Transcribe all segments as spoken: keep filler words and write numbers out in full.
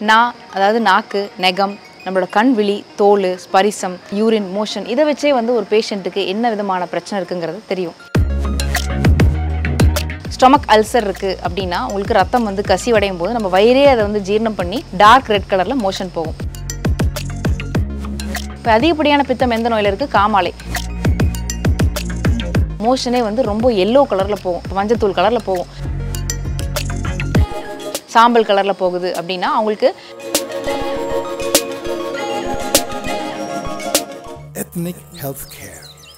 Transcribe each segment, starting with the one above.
நா அதாவது நாக்கு, நெகம், நம்மளோட கண் விழி, தோல், ஸ்பரிசம், யூரின், மோஷன் இதை வச்சே வந்து ஒரு பேஷண்ட்டுக்கு என்ன விதமான பிரச்சனை இருக்குங்கிறது தெரியும். ஸ்டொமக் அல்சர் இருக்குது அப்படின்னா உங்களுக்கு ரத்தம் வந்து கசிவடையும் போது நம்ம வயிறே அதை வந்து ஜீரணம் பண்ணி டார்க் ரெட் கலரில் மோஷன் போகும். இப்போ அதிகப்படியான பித்தம் எந்த நோயில் இருக்குது? காமாலை. மோஷனே வந்து ரொம்ப எல்லோ கலரில் போகும், மஞ்சத்தூள் கலரில் போகும். சாம்பல் கலரில் போகுது அப்படின்னா அவங்களுக்கு எத்னிக் ஹெல்த் கேர்.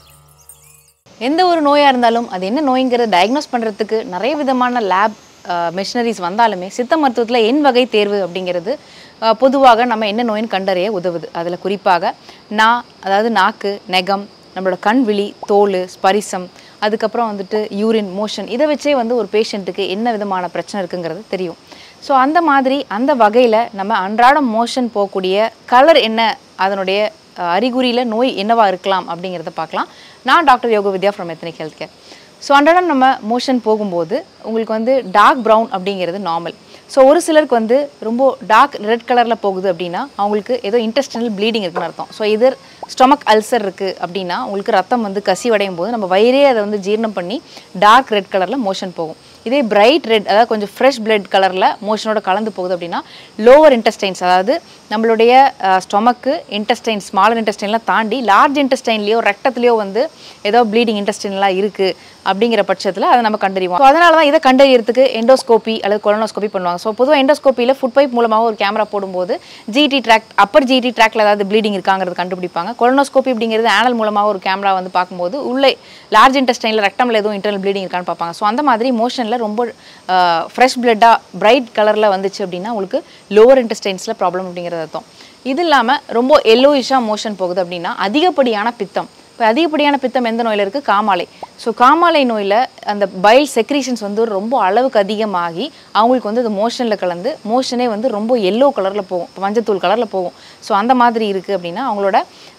எந்த ஒரு நோயாக இருந்தாலும் அது என்ன நோய்ங்கிறத டயக்னோஸ் பண்ணுறதுக்கு நிறைய விதமான லேப் மெஷினரிஸ் வந்தாலுமே சித்த மருத்துவத்தில் எண் வகை தேர்வு அப்படிங்கிறது பொதுவாக நம்ம என்ன நோயின்னு கண்டறிய உதவுது. அதில் குறிப்பாக நா அதாவது நாக்கு, நெகம், நம்மளோட கண் விழி, தோல், ஸ்பரிசம், அதுக்கப்புறம் வந்துட்டு யூரின், மோஷன் இதை வச்சே வந்து ஒரு பேஷண்ட்டுக்கு என்ன விதமான பிரச்சனை இருக்குங்கிறது தெரியும். ஸோ அந்த மாதிரி அந்த வகையில் நம்ம அன்றாடம் மோஷன் போகக்கூடிய கலர் என்ன, அதனுடைய அறிகுறியில் நோய் என்னவா இருக்கலாம் அப்படிங்கிறத பார்க்கலாம். நான் doctor Yoga Vidya from ethnic health care. So அன்றாடம் நம்ம மோஷன் போகும்போது உங்களுக்கு வந்து டார்க் ப்ரௌன் அப்படிங்கிறது நார்மல். ஸோ ஒரு சிலருக்கு வந்து ரொம்ப டார்க் ரெட் கலரில் போகுது அப்படின்னா அவங்களுக்கு ஏதோ இன்டெஸ்டினல் ப்ளீடிங் இருக்குன்னு அர்த்தம். ஸோ இது ஸ்டொமக் அல்சர் இருக்குது அப்படின்னா உங்களுக்கு ரத்தம் வந்து கசிவடையும் போது நம்ம வயிறே அதை வந்து ஜீரணம் பண்ணி டார்க் ரெட் கலரில் மோஷன் போகும். இதே பிரைட் ரெட் அதாவது கொஞ்சம் ஃப்ரெஷ் பிளட் கலரில் மோஷனோட கலந்து போகுது அப்படின்னா லோவர் இன்டெஸ்டைன்ஸ் அதாவது நம்மளுடைய ஸ்டொமக்கு இன்டெஸ்டைன் ஸ்மாலர் இன்டெஸ்டைன்லாம் தாண்டி லார்ஜ் இன்டெஸ்டைன்லேயோ ரெக்டத்துலேயோ வந்து ஏதோ ப்ளீடிங் இன்டெஸ்டைன்லாம் இருக்குது அப்படிங்கிற பட்சத்தில் அதை நம்ம கண்டறிவோம். ஸோ அதனால தான் இதை கண்டறியறதுக்கு எண்டோஸ்கோபி அல்லது கொலனோஸ்கோபி பண்ணுவாங்க. ஸோ பொதுவாக எண்டோஸ்கோப்பியில் ஃபுட் பைப் மூலமாக ஒரு கேமரா போடும்போது ஜிடி ட்ராக் அப்பர் ஜிடி ட்ராக்ல ஏதாவது ப்ளீடிங் இருக்காங்கிறது கண்டுபிடிப்பாங்க. கொலனோஸ்கோபி அப்படிங்கிறது ஆனல் மூலமாக ஒரு கேமரா வந்து பார்க்கும்போது உள்ளே லார்ஜ் இன்டெஸ்டைனில் ரெக்டமில் எதுவும் இன்டர்னல் ப்ளீடிங் இருக்கான்னு பார்ப்பாங்க. ஸோ அந்த மாதிரி மோஷனில் ரொம்ப ஃப்ரெஷ் பிளட்டாக பிரைட் கலரில் வந்துச்சு அப்படின்னா உங்களுக்கு லோவர் இன்டெஸ்டைன்ஸில் ப்ராப்ளம் அப்படிங்கிறது அர்த்தம். இது இல்லாமல் ரொம்ப எல்லோயிஷாக மோஷன் போகுது அப்படின்னா அதிகப்படியான பித்தம். இப்போ அதிகப்படியான பித்தம் எந்த நோயில் இருக்குது? காமாலை. ஸோ காமாலை நோயில் அந்த பைல் செக்ரீஷன்ஸ் வந்து ரொம்ப அளவுக்கு அதிகமாகி அவங்களுக்கு வந்து அது மோஷனில் கலந்து மோஷனே வந்து ரொம்ப எல்லோ கலரில் போகும், மஞ்சத்தூள் கலரில் போகும். ஸோ அந்த மாதிரி இருக்குது அப்படின்னா அவங்களோட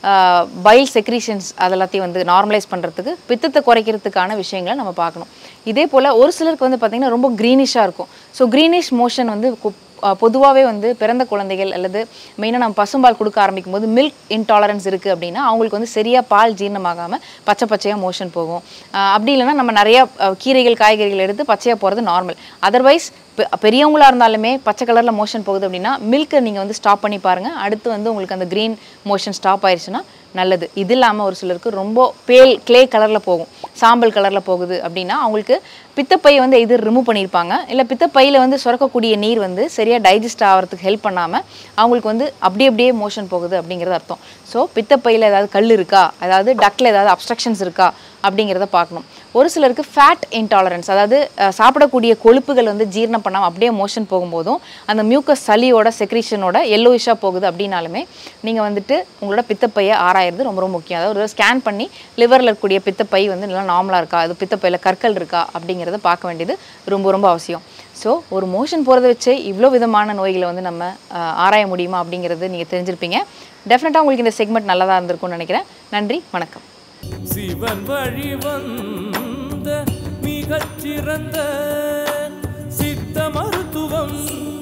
பைல் செக்ரீஷன்ஸ் அதெல்லாத்தையும் வந்து நார்மலைஸ் பண்ணுறதுக்கு பித்தத்தை குறைக்கிறதுக்கான விஷயங்களை நம்ம பார்க்கணும். இதே போல் ஒரு சிலருக்கு வந்து பார்த்திங்கன்னா ரொம்ப க்ரீனிஷாக இருக்கும். ஸோ க்ரீனிஷ் மோஷன் வந்து பொதுவாகவே வந்து பிறந்த குழந்தைகள் அல்லது மெயினாக நம்ம பசும்பால் கொடுக்க ஆரம்பிக்கும் போது மில்க் இன்டாலரன்ஸ் இருக்குது அப்படின்னா அவங்களுக்கு வந்து சரியாக பால் ஜீரணமாகாமல் பச்சை பச்சையாக மோஷன் போகும். அப்படி இல்லைன்னா நம்ம நிறையா கீரைகள் காய்கறிகள் எடுத்து பச்சையாக போகிறது நார்மல். அதர்வைஸ் பெரியவங்களாக இருந்தாலுமே பச்சை கலரில் மோஷன் போகுது அப்படின்னா மில்க்கை நீங்கள் வந்து ஸ்டாப் பண்ணி பாருங்கள். அடுத்து வந்து உங்களுக்கு அந்த க்ரீன் மோஷன் ஸ்டாப் ஆயிடுச்சுன்னா நல்லது. இது இல்லாமல் ஒரு சிலருக்கு ரொம்ப பேல் கிளே கலரில் போகும், சாம்பல் கலரில் போகுது அப்படின்னா அவங்களுக்கு பித்தப்பையை வந்து இது ரிமூவ் பண்ணியிருப்பாங்க. இல்லை பித்தப்பையில் வந்து சுரக்கக்கூடிய நீர் வந்து சரியாக டைஜஸ்ட் ஆகிறதுக்கு ஹெல்ப் பண்ணாமல் அவங்களுக்கு வந்து அப்படி அப்படியே மோஷன் போகுது அப்படிங்கிறது அர்த்தம். ஸோ பித்தப்பையில் ஏதாவது கல் இருக்கா, அதாவது டக்கில் ஏதாவது அப்ஸ்ட்ரக்ஷன்ஸ் இருக்கா அப்படிங்கிறத பார்க்கணும். ஒரு சிலருக்கு ஃபேட் இன்டாலரன்ஸ் அதாவது சாப்பிடக்கூடிய கொழுப்புகள் வந்து ஜீரணம் பண்ணாமல் அப்படியே மோஷன் போகும்போதும் அந்த மியூக்கஸ் சளியோட செக்ரீஷனோட எல்லோயிஷாக போகுது அப்படின்னாலுமே நீங்கள் வந்துட்டு உங்களோட பித்தப்பையை ஆராயிறது ரொம்ப ரொம்ப முக்கியம். அதாவது ஒரு ஸ்கேன் பண்ணி லிவரில் இருக்கக்கூடிய பித்தப்பை வந்து நல்லா நார்மலாக இருக்கா, அது பித்தப்பையில் கற்கள் இருக்கா அப்படிங்கிறத பார்க்க வேண்டியது ரொம்ப ரொம்ப அவசியம். ஸோ ஒரு மோஷன் போகிறத வச்சு இவ்வளோ விதமான நோய்களை வந்து நம்ம ஆராய முடியுமா அப்படிங்கிறது நீங்கள் தெரிஞ்சிருப்பீங்க. டெஃபினட்டாக உங்களுக்கு இந்த செக்மெண்ட் நல்லதாக இருந்திருக்கும்னு நினைக்கிறேன். நன்றி, வணக்கம். சிவன் வழி வந்த மிகச்சிறந்த சித்த மருத்துவம்